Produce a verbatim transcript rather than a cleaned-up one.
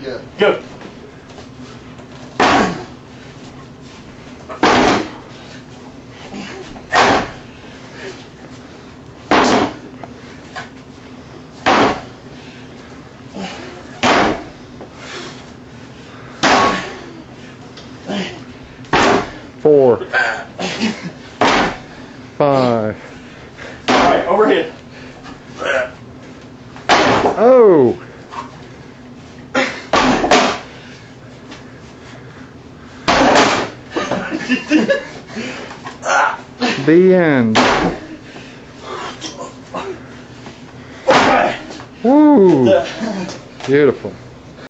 go. Go. Four. Five. Alright, overhead. Oh! The end. Woo! Beautiful.